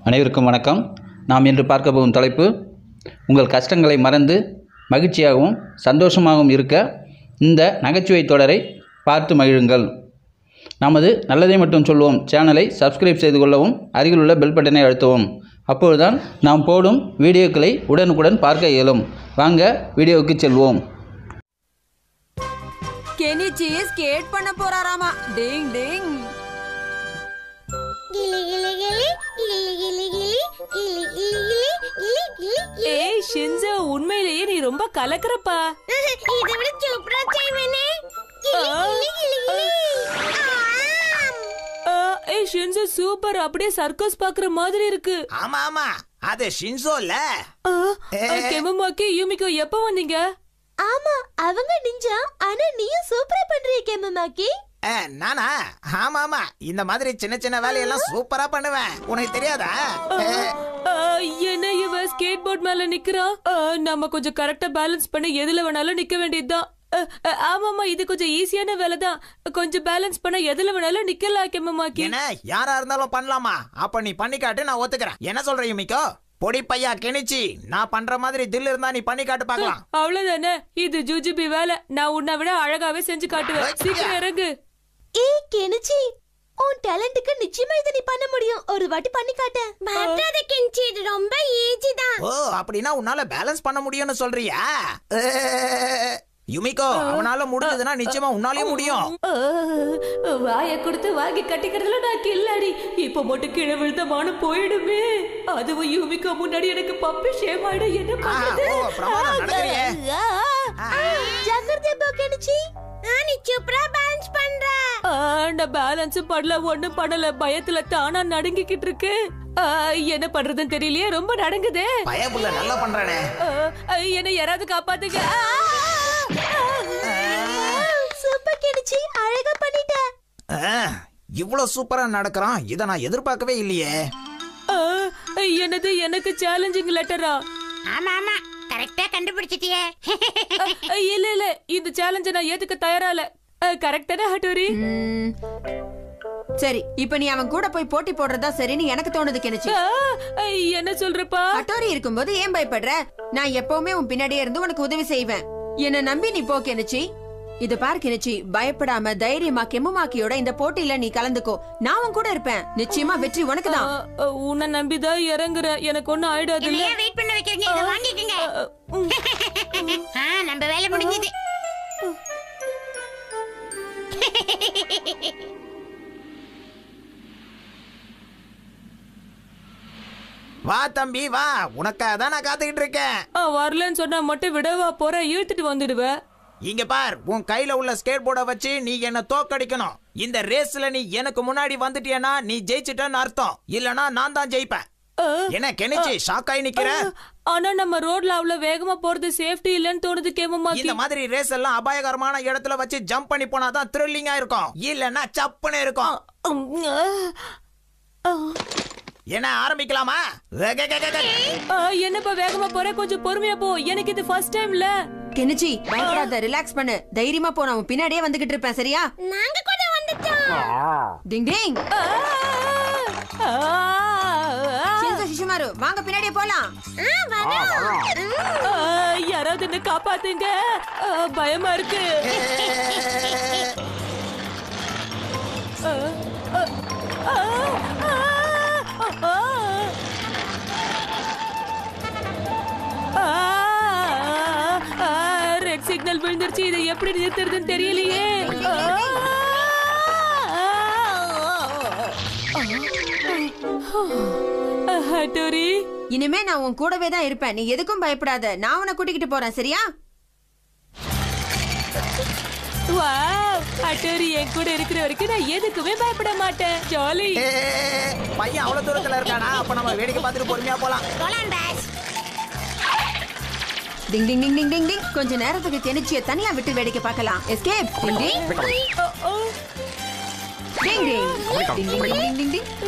அனைவருக்கும் வணக்கம். நாம் இன்று பார்க்க போகும் தலைப்பு, உங்கள் கஷ்டங்களை மறந்து மகிழ்ச்சியாகவும் சந்தோஷமாகவும் இருக்க இந்த நகைச்சுவை தொடரை பார்த்து மகிழுங்கள். நமது நல்லதை மட்டும் சொல்வோம் சேனலை சப்ஸ்கிரைப் செய்து கொள்ளவும், அருகில் உள்ள பெல் பட்டனை அழுத்தவும். அப்பொழுதுதான் நாம் போடும் வீடியோக்களை உடனுக்குடன் பார்க்க இயலும். வாங்க வீடியோவுக்கு செல்வோம். கெனிச்சி ஸ்கேட் பண்ண போறாராமா. டிங் டிங். ஏய் ஷின்சோ, உண்மையிலேயே நீ ரொம்ப கலக்கறப்பா. இதை விட சூப்பரா செய்வேனே. ஏய் ஷின்சோ சூப்பர், அப்படியே சர்க்கஸ் பாக்குற மாதிரி இருக்கு. ஆமா ஆமா, அது ஷின்சோல. கெமமாக்கி யூமிகோ எப்ப வந்தீங்க? ஆமா, அவங்க நிஞ்சா. ஆனா நீயும் சூப்பரா பண்றீங்க கெமமாக்கி. நானா? ஆமா ஆமா, இந்த மாதிரி சின்ன சின்ன வேலையெல்லாம் சூப்பரா பண்ணுவேன். உனக்கு தெரியாதா? என்ன இவ ஸ்கேட் போர்ட் மேல நிக்கிறா? நம்ம கொஞ்சம் கரெக்டா பேலன்ஸ் பண்ணி எதுல வேணாலும் நிக்க வேண்டியதுதான். ஆமாமா, இது கொஞ்சம் ஈஸியான வேலை தான். கொஞ்சம் பேலன்ஸ் பண்ண எதுல வேணாலும் நிக்கலாம் கெமமாக்கி. என்ன, யாரா இருந்தாலும் பண்ணலாமா? அப்ப நீ பண்ணி காட்டு, நான் ஒத்துக்கிறேன். என்ன சொல்ற யுமிகோ? பொடி பையா கெனிச்சி, நான் பண்ற மாதிரி தில் இருந்தா நீ பண்ணி காட்டு பார்க்கலாம். அவ்வளவுதானே, இது ஜுஜுபி வேலை. நான் உன்னை விட அழகாவே செஞ்சு காட்டுவேன். சீக்கிரம் இறங்கு. ஏய் கெனிச்சி, உன் டேலண்ட்க்கு நிச்சயமா இத நீ பண்ண முடியும். ஒரு வாட்டி பண்ணி காட்டு. மாட்டாத கெனிச்சி, இது ரொம்ப ஈஸி தான். ஓ, அப்படினா உன்னால பேலன்ஸ் பண்ண முடியும்னு சொல்றியா? யுமிகோ, அவனால முடிஞ்சதுன்னா நிச்சயமா உன்னாலயும் முடியும். வாய கொடுத்து வாங்கி கட்டிக்கிறதுல நான் கில்லாடி. இப்ப மட்டும் கீழே விழுந்த மானம் போயிடுமே. அதுவும் யூமிகோ முன்னாடி எனக்கு பப்பி ஷேம் ஆயிடு. என்ன பண்றது? பிரமாதம் நடக்கறியே. ஜாக்கிரதை போ கெனிச்சி. நீ சூப்பரா பேலன்ஸ் பண்ற. நான் பேலன்ஸ் பண்ணல, ஒண்ணும் பண்ணல. பயத்துல தானா நடுங்கிக்கிட்டு இருக்கு. என்ன பண்றதுன்னு தெரியலையே, ரொம்ப நடங்குது. பயப்புள்ள நல்லா பண்றானே. என்ன யாராவது காப்பாத்துங்க. சூப்பர் கெனிச்சி, அழகா பண்ணிட்ட. இவ்வளவு சூப்பரா நடக்கறான், இத நான் எதிர்பார்க்கவே இல்லையே. என்னது, எனக்கு சேலஞ்சிங் லெட்டரா? ஆமா ஆமா, கரெக்ட்டா கண்டுபிடிச்சிட்டியே. இல்ல இல்ல, இந்த சேலஞ்ச நான் ஏத்துக்க தயாரா இல்ல. கரெக்டானே ஹட்டோரி? சரி, இப்ப நீ அவன் கூட போய் போட்டி போடுறதா சரின்னு எனக்கு தோணுது கெனிச்சி. என்ன சொல்றப்பா? ஹட்டோரி இருக்கும்போது ஏன் பயப்படுற? நான் எப்பவுமே உன் பின்னாடியே இருந்து உனக்கு உதவி செய்வேன். என்ன நம்பி நீ போ கெனிச்சி. இது பார் கெனிச்சி, பயப்படாம தைரியமா கெமுமாக்கியோட இந்த போட்டியில நீ கலந்துக்கோ. நான் உன் கூட இருப்பேன். நிச்சயமா வெற்றி உனக்கு தான். உன்னை நம்பிதான் இறங்குற. எனக்கு ஒண்ணும் ஆயிடாது. வெயிட் பண்ண வைக்கிறீங்க, இத வாங்கிக்கங்க. நம்ம வேலை முடிஞ்சது. வா தம்பி வா, உனக்காக தான் நான் காத்துக்கிட்டு இருக்கேன். வரலன்னு சொன்னா மட்டும் விடவா போற? இழுத்துட்டு வந்துடுவேன். இங்க பார், உன் கையில உள்ள ஸ்கேட் போர்டை வச்சு நீ என்ன தோக்கடிக்கணும். இந்த ரேஸ்ல நீ எனக்கு முன்னாடி வந்துட்டியனா நீ ஜெயிச்சிட்டன்னு அர்த்தம். இல்லனா நான் தான் ஜெயிப்பேன். என்ன கெனிச்சி, ஷாக் ஆயி நிக்கிற? ஆனா நம்ம ரோட்ல அவ்வளவு வேகமா போறது சேஃப்டி இல்லன்னு தோணுது கேமமாக்கி. இந்த மாதிரி ரேஸ் எல்லாம் அபாயகரமான இடத்துல வச்சு ஜம்ப் பண்ணி போனாதான் த்ரில்லிங்கா இருக்கும். இல்லனா சப்புன்னு இருக்கும். என்ன, ஆரம்பிக்கலாமா? என்னப்பா வேகமா போற? கொஞ்சம் பொறுமையா போ. எனக்கு இது ஃபர்ஸ்ட் டைம்ல. கெனிச்சி, பயப்படாத, ரிலாக்ஸ் பண்ணு. தைரியமா போ, நான் உன் பின்னாடியே வந்துகிட்டு இருப்பேன். சரியா? நாங்க கூட வந்துட்டோம். டிங் டிங். சிசுமாரு, வாங்க பின்னாடியே போலாம். யாராவது என்ன காப்பாத்துங்க, பயமா இருக்கு. ரெட் சிக்னல் விழுந்துருச்சு. இதை எப்படி நிறுத்துறதுன்னு தெரியலையே. ஹட்டோரி, இனிமே நான் உன் கூடவே தான் இருப்பேன். நீ எதுக்கும் பயப்படாத. நான் உன்னை கூட்டிக்கிட்டு போறேன். சரியா? வாவ், ஹட்டோரி என் கூட இருக்கிற வரைக்கும் நான் எதுக்குமே பயப்பட மாட்டேன். ஜாலி. பையன் அவ்வளவு தூரத்துல இருக்கானா? அப்ப நம்ம வேடிக்கை பார்த்துட்டு பொறுமையா போலாம். போலாம் பாஸ். டிங் டிங் டிங் டிங் டிங் டிங். கொஞ்ச நேரத்துக்கு கெனிச்சியை தனியா விட்டு வேடிக்கை பார்க்கலாம். Escape. Ding ding ding ding ding ding ding ding ding.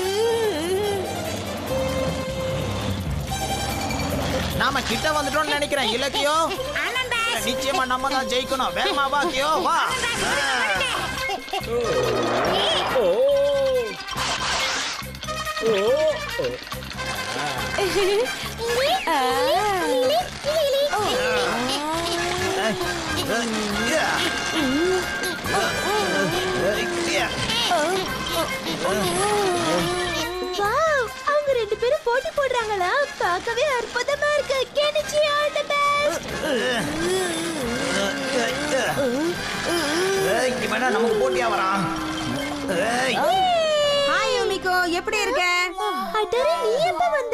நாம கிட்ட வந்துட்டோம்னு நினைக்கிறேன். இலக்கியோ, நிச்சயமா நம்ம தான் ஜெயிக்கணும். வேகமா வா கியோ, வா. வாவ், அவங்க ரெண்டு பேரும் போட்டி போடுறாங்களா? பார்க்கவே அற்புதமா இருக்கு. Kenichi all the best. இவனா நமக்கு போட்டியா வரான். ஹாய் யூமிகோ, எப்படி இருக்க? அடரே, நீ எப்ப வந்த?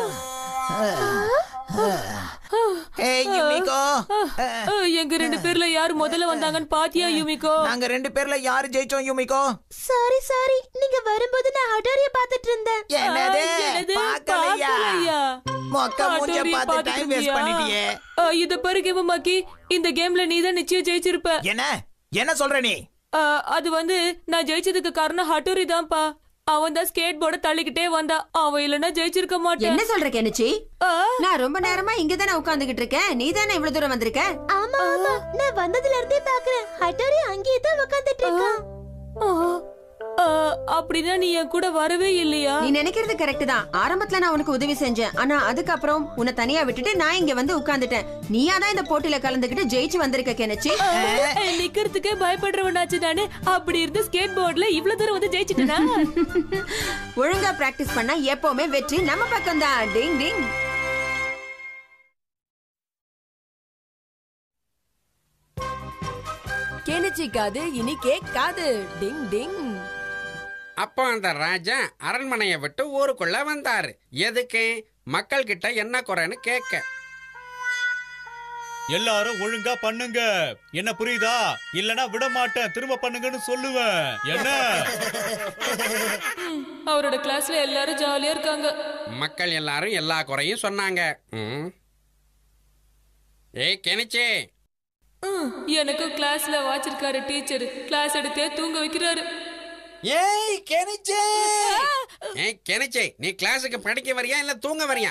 ஏய் யுமிகோ, எங்க ரெண்டு பேர்ல யாரு முதல்ல வந்தாங்கன்னு பாத்தியா யூமிகோ? நாங்க ரெண்டு பேர்ல யாரு ஜெயிச்சோம் யுமிகோ? சாரி, நீங்க வரும்போது நான் ஹட்டோரிய பாத்துட்டு இருந்தேன். என்னது பார்க்கலையா? மொக்க மூஞ்ச பார்த்து டைம் வேஸ்ட் பண்ணிட்டியே. இத பாரு கேமமாக்கி, இந்த கேம்ல நீ தான் நிச்சயம் ஜெயிச்சிருப்ப. என்ன சொல்ற நீ? அது வந்து நான் ஜெயிச்சதுக்கு காரணம் ஹட்டோரி தான்ப்பா. அவன் தான் ஸ்கேட் போர்ட தள்ளிக்கிட்டே வந்தா. அவன் இல்லனா ஜெயிச்சிருக்க மாட்டான். என்ன சொல்ற கெனிச்சி? நான் ரொம்ப நேரமா இங்க தானே உட்கார்ந்துகிட்டு இருக்கேன். நீ தானே இவ்வளவு தூரம் வந்திருக்க? ஆமா, நான் வந்ததுல இருந்தே பாக்குறேன். ஹட்டோரி அங்கேயே தான் உட்கார்ந்துட்டு இருக்கான். அப்படின்னா நீ என் கூட வரவே இல்லையா? நீ நினைக்கிறது கரெக்ட் தான். ஆரம்பத்துல நான் உனக்கு உதவி செஞ்சேன். ஆனா அதுக்கப்புறம் உன்னை தனியா விட்டுட்டு நான் இங்க வந்து உட்கார்ந்துட்டேன். நீயா தான் இந்த போட்டியில கலந்துக்கிட்டு ஜெயிச்சு வந்திருக்க கெனிச்சி. நிக்கிறதுக்கே பயப்படுறவனாச்சு நானு. அப்படி இருந்து ஸ்கேட் போர்ட்ல இவ்வளவு தூரம் வந்து ஜெயிச்சிட்டேனா? ஒழுங்கா பிராக்டிஸ் பண்ணா எப்பவுமே வெற்றி நம்ம பக்கம் தான். டிங் டிங். கெனிச்சிக்காது இனி கேட்காது. டிங் டிங். அப்போ அந்த ராஜா அரண்மனையை விட்டு ஊருக்குள்ள வந்தாரு. எதுக்கு? மக்கள் கிட்ட என்ன குறைன்னு கேட்க. எல்லாரும் ஒழுங்கா பண்ணுங்க. என்ன புரியுதா? இல்லனா விட மாட்டேன். திரும்ப பண்ணுங்கன்னு சொல்லுவேன். என்ன? அவரோட கிளாஸ்ல எல்லாரும் ஜாலியா இருக்காங்க. மக்கள் எல்லாரும் எல்லா குறையும் சொன்னாங்க. ஏய் கெனிச்சி, எனக்கு கிளாஸ்ல வாச்சிருக்காரு டீச்சர். கிளாஸ் எடுத்தே தூங்க வைக்கிறாரு. ஏய் கெனிச்சி, ஏய் கெனிச்சி, நீ கிளாஸுக்கு படிக்க வரியா இல்ல தூங்க வரியா?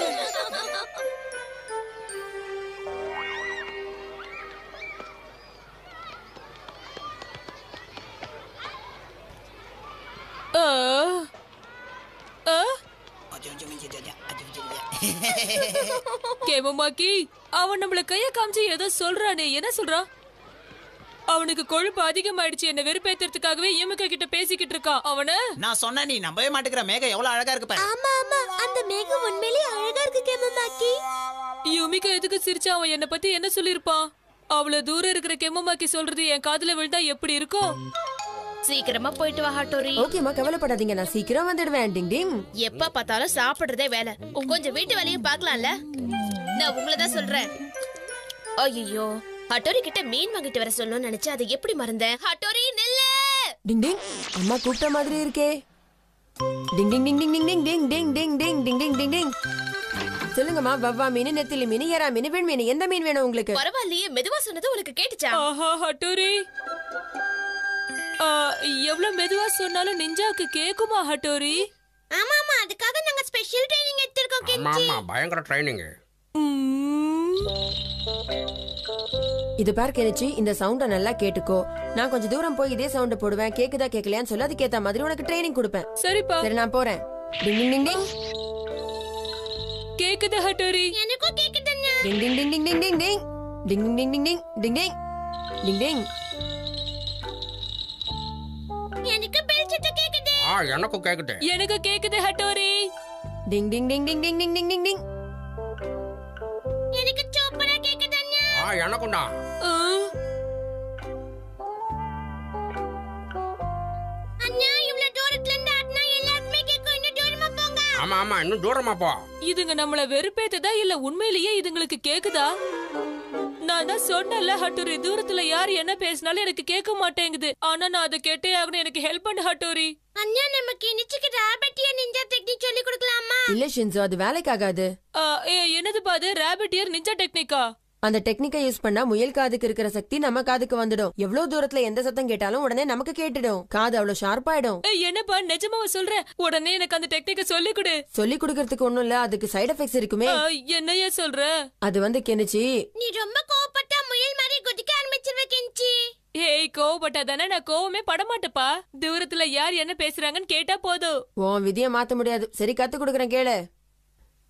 கேமமாக்கி, அவன் நம்மள கைய காமிச்சு ஏதோ சொல்றானே. என்ன சொல்றான்? அவனுக்கு கொழுப்பு அதிகமாயிடுச்சு. என்ன வெறுப்பேத்துறதுக்காகவே யூமிகோ கிட்ட பேசிக்கிட்டு இருக்கான். அவன நான் சொன்ன நீ நம்பவே மாட்டேங்கிற. மேகம் எவ்வளவு அழகா இருக்கு பாரு. ஆமா, அந்த மேகம் உண்மையிலேயே அழகா இருக்கு கெமமாக்கி. யூமிகோ எதுக்கு சிரிச்சா? அவன் என்ன பத்தி என்ன சொல்லிருப்பான்? அவ்வளவு தூரம் இருக்கிற கெமமாக்கி சொல்றது என் காதுல விழுந்தா எப்படி இருக்கும்? சீக்கிரமா போயிட்டு வா ஹட்டோரி. ஓகேமா, கவலைப்படாதீங்க. நான் சீக்கிரம் வந்துடுவேன். டிங் டிங். எப்ப பார்த்தாலும் சாப்பிடுறதே வேலை. கொஞ்சம் வீட்டு வேலையும் பார்க்கலாம்ல. நான் உங்களை தான் சொல்றேன். ஐயோ, ஹட்டோரி கிட்ட மீன் வாங்கிட்டு வர சொல்லணும்னு நினைச்சேன். அதை எப்படி மறந்தேன்? ஹட்டோரி நில்லு. டிங் டிங். அம்மா கூப்பிட்ட மாதிரி இருக்கே. டிங் ding ding ding ding ding ding ding ding ding ding ding ding டிங். சொல்லுங்கம்மா. வவ்வா மீன், நெத்திலி மீன், எறா மீன், வெண் மீன், எந்த மீன் வேணும் உங்களுக்கு? பரவாயில்லையே, மெதுவா சொன்னது உனக்கு கேட்டுச்சா? ஆஹா ஹட்டோரி, எவ்வளவு மெதுவா சொன்னாலும் நிஞ்சாக்கு கேக்குமா ஹட்டோரி? ஆமா, அதுக்காக நாங்க ஸ்பெஷல் ட்ரைனிங் எடுத்துறோம் கெனிச்சி. ஆமா, பயங்கர ட்ரைனிங். இது பார் கெனிச்சி, இந்த சவுண்ட நல்லா கேட்டுக்கோ. நான் கொஞ்சம் தூரம் போய் இதே சவுண்ட போடுவேன். கேக்குதா கேக்கலையான்னு சொல்லி அதுக்கேத்த மாதிரி உனக்கு ட்ரைனிங் கொடுப்பேன். சரிப்பா. சரி, நான் போறேன். டிங் டிங் டிங் டிங். கேக்குது ஹட்டோரி. எனக்கும் கேக்குதுன்னா. டிங் ding ding ding ding ding ding. Ding ding ding ding ding ding ding ding டிங். எனக்கு பெல் சத்தம் கேக்குது. எனக்கு கேக்குது. எனக்கு கேக்குது ஹட்டோரி. டிங் ding ding ding ding ding ding ding டிங். எனக்கு சூப்பரா கேக்குதுன்னா. எனக்கும்டா. அண்ணா, இவ்வளவு தூரத்துல இருந்து ஆடுனா எல்லாருமே கேக்கும். இன்னும் தூரமா போங்க. ஆமா, இன்னும் தூரமா போ. இதுங்க நம்மள வெறுப்பேத்ததா இல்ல உண்மையிலேயே இதுங்களுக்கு கேக்குதா? நான் தான் சொன்னல ஹட்டோரி, தூரத்துல யார் என்ன பேசினாலும் எனக்கு கேட்க மாட்டேங்குது. ஆனா நான் அதை கேட்டே ஆகணும். எனக்கு ஹெல்ப் பண்ணு ஹட்டோரி. அண்ணா, நமக்கு கெனிச்சிக்கு ராபட்டியா நிஞ்சா டெக்னிக் சொல்லி கொடுக்கலாமா? இல்ல ஷின்சோ, அது வேலைக்கு ஆகாது. என்னது பாது? ராபிட் இயர் நிஞ்சா டெக்னிக்கா? அந்த டெக்னிக்கை யூஸ் பண்ணா முயல் காதுக்கு இருக்கிற சக்தி நம்ம காதுக்கு வந்துடும். எவ்வளவு தூரத்துல எந்த சத்தம் கேட்டாலும் உடனே நமக்கு கேட்டுடும். காது அவ்வளவு ஷார்ப்பாயிடும். என்னப்பா, நிஜமாவ சொல்றேன். உடனே எனக்கு அந்த டெக்னிக்கை சொல்லி கொடு. சொல்லி கொடுக்கறதுக்கு ஒண்ணும் இல்ல, அதுக்கு சைடு எஃபெக்ட்ஸ் இருக்குமே. என்னைய சொல்ற? அது வந்து கெனிச்சி, நீ ரொம்ப கோவப்பட்டா முயல் மாதிரி குதிக்க ஆரம்பிச்சிருவ கெனிச்சி. ஏய், கோவப்பட்டா தானே? நான் கோவமே படமாட்டப்பா. தூரத்துல யார் என்ன பேசுறாங்கன்னு கேட்டா போதும். உன் விதிய மாத்த முடியாது. சரி, கத்து கொடுக்கறேன் கேளு.